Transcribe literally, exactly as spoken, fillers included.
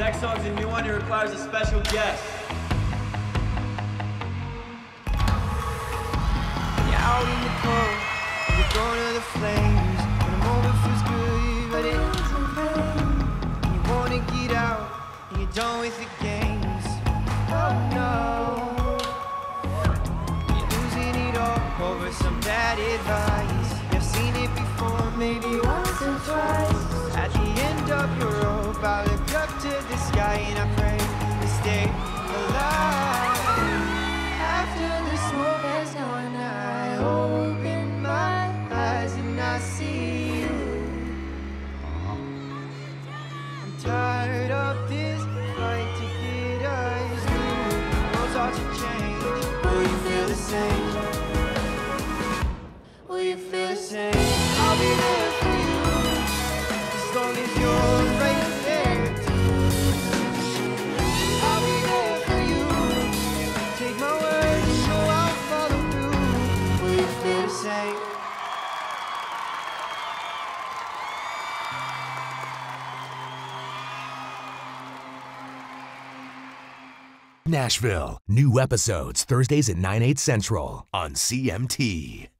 next song's a new one. It requires a special guest. You're out in the cold, and we're going to the flames. When the moment feels good, but it isn't pain. And you wanna get out, and you're done with the games. Oh no, you're losing it all over some bad advice. You've seen it before, maybe once or twice. At the end of your rope, I look up to the sky and I pray to stay alive. After the smoke has gone, I open my eyes and I see you. I'm tired of this fight to get us through. The world's hard to change. Will you feel the same? Will you feel the same? I'll be there for you, as long as you're right there too. I'll be there for you. Take my word, you know I'll follow through. Will you feel the same? Nashville. New episodes Thursdays at nine, eight central on C M T.